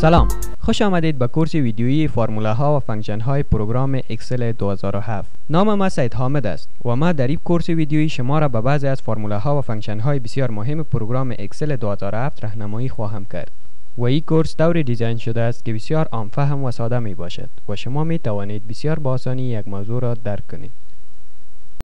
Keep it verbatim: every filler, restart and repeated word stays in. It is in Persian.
سلام، خوش آمدید به کورس ویدیویی فارموله ها و فانکشن های پروگرام اکسل دو هزار و هفت. نام ما استاد حامد است و ما در این کورس ویدیویی شما را به بعضی از فارموله ها و فانکشن های بسیار مهم پروگرام اکسل دو هزار و هفت راهنمایی خواهم کرد. و این کورس طوری دیزاین شده است که بسیار عام فهم و ساده می باشد و شما می توانید بسیار با آسانی یک موضوع را درک کنید.